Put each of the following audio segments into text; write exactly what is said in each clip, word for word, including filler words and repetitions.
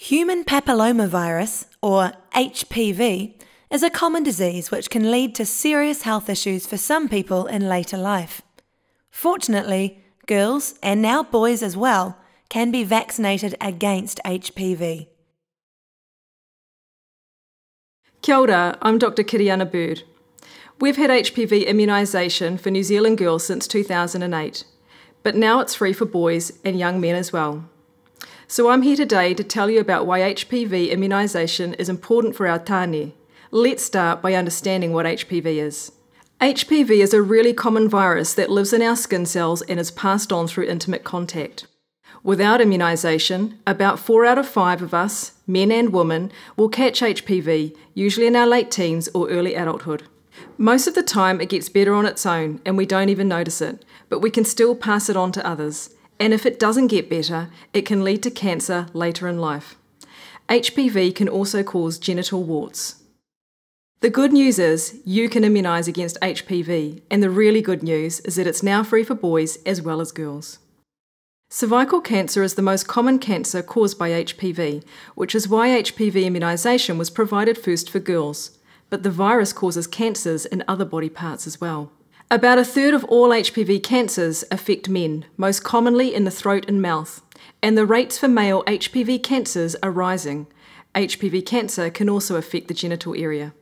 Human papillomavirus, or H P V, is a common disease which can lead to serious health issues for some people in later life. Fortunately, girls, and now boys as well, can be vaccinated against H P V. Kia ora, I'm Doctor Kiriana Bird. We've had H P V immunisation for New Zealand girls since two thousand eight, but now it's free for boys and young men as well. So I'm here today to tell you about why H P V immunisation is important for our tāne. Let's start by understanding what H P V is. H P V is a really common virus that lives in our skin cells and is passed on through intimate contact. Without immunisation, about four out of five of us, men and women, will catch H P V, usually in our late teens or early adulthood. Most of the time it gets better on its own and we don't even notice it, but we can still pass it on to others. And if it doesn't get better, it can lead to cancer later in life. H P V can also cause genital warts. The good news is you can immunise against H P V, and the really good news is that it's now free for boys as well as girls. Cervical cancer is the most common cancer caused by H P V, which is why H P V immunisation was provided first for girls. But the virus causes cancers in other body parts as well. About a third of all H P V cancers affect men, most commonly in the throat and mouth, and the rates for male H P V cancers are rising. H P V cancer can also affect the genital area.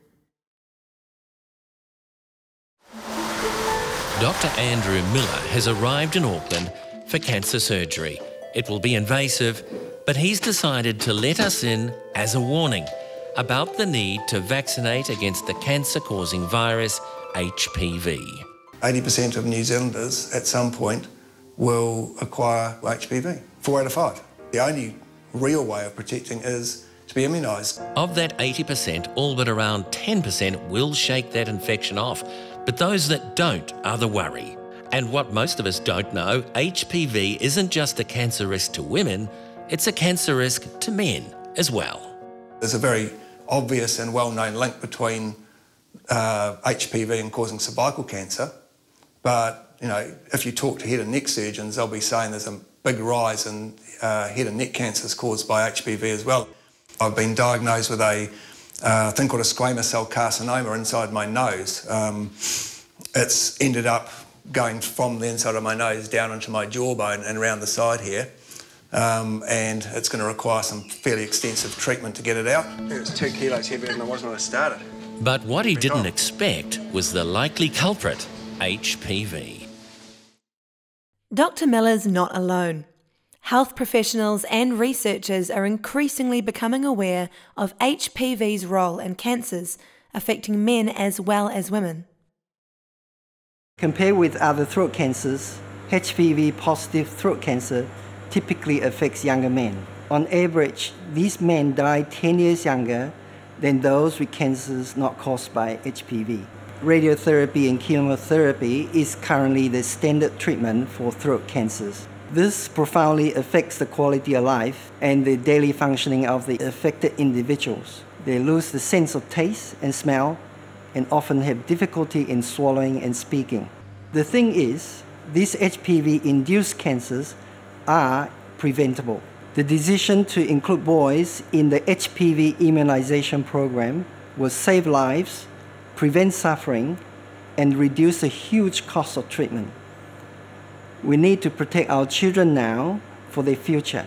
Doctor Andrew Miller has arrived in Auckland for cancer surgery. It will be invasive, but he's decided to let us in as a warning about the need to vaccinate against the cancer-causing virus H P V. eighty percent of New Zealanders at some point will acquire H P V. Four out of five. The only real way of protecting is to be immunised. Of that eighty percent, all but around ten percent will shake that infection off, but those that don't are the worry. And what most of us don't know, H P V isn't just a cancer risk to women, it's a cancer risk to men as well. There's a very obvious and well-known link between uh, H P V and causing cervical cancer, but you know, if you talk to head and neck surgeons, they'll be saying there's a big rise in uh, head and neck cancers caused by H P V as well. I've been diagnosed with a uh, thing called a squamous cell carcinoma inside my nose. Um, it's ended up going from the inside of my nose down into my jawbone and around the side here. Um, and it's going to require some fairly extensive treatment to get it out. It was two kilos heavier than it was when I started. But what he didn't expect was the likely culprit, H P V. Doctor Miller's not alone. Health professionals and researchers are increasingly becoming aware of H P V's role in cancers, affecting men as well as women. Compared with other throat cancers, H P V-positive throat cancer typically affects younger men. On average, these men die ten years younger than those with cancers not caused by H P V. Radiotherapy and chemotherapy is currently the standard treatment for throat cancers. This profoundly affects the quality of life and the daily functioning of the affected individuals. They lose the sense of taste and smell and often have difficulty in swallowing and speaking. The thing is, these H P V-induced cancers are preventable. The decision to include boys in the H P V immunization program will save lives, prevent suffering, and reduce the huge cost of treatment. We need to protect our children now for their future.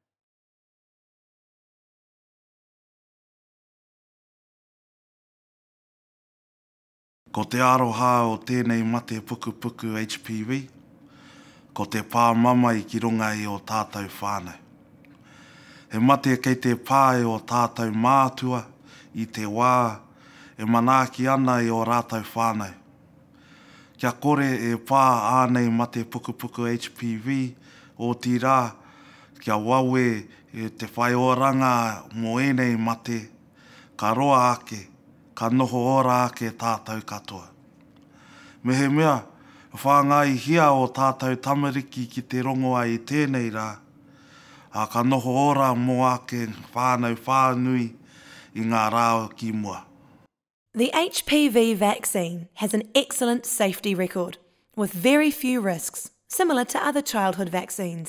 Ko te aroha o tēnei mate puku puku H P V, ko te pā mama i ki runga i o tātou whānau. He mate kei te pā i o tātou mātua i te wā, e manaaki ana i o rātou whānau. Kia kore e pā ānei mate puku puku H P V o tīrā, kia wawe e te whai oranga mo enei mate, ka roa ake, ka noho ora ake tātou katoa. Me he mea, whāngai hia o tātou tamariki ki te rongo ai i tēnei rā, a ka noho ora mō ake whānau whānui i ngā rāo ki mua. The H P V vaccine has an excellent safety record, with very few risks, similar to other childhood vaccines.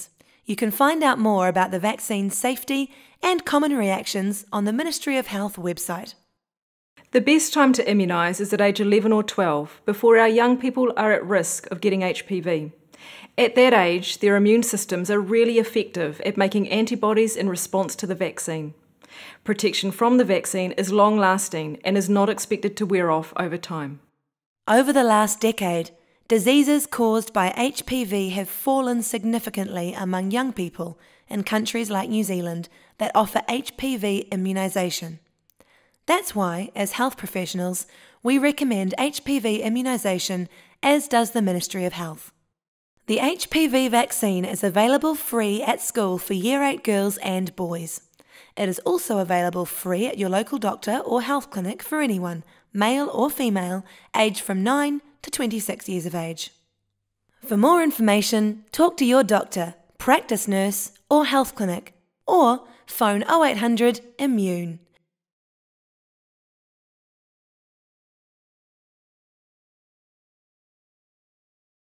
You can find out more about the vaccine's safety and common reactions on the Ministry of Health website. The best time to immunise is at age eleven or twelve, before our young people are at risk of getting H P V. At that age, their immune systems are really effective at making antibodies in response to the vaccine. Protection from the vaccine is long-lasting and is not expected to wear off over time. Over the last decade, diseases caused by H P V have fallen significantly among young people in countries like New Zealand that offer H P V immunisation. That's why, as health professionals, we recommend H P V immunisation, as does the Ministry of Health. The H P V vaccine is available free at school for Year eight girls and boys. It is also available free at your local doctor or health clinic for anyone, male or female, aged from nine to twenty-six years of age. For more information, talk to your doctor, practice nurse or health clinic, or phone oh eight hundred immune.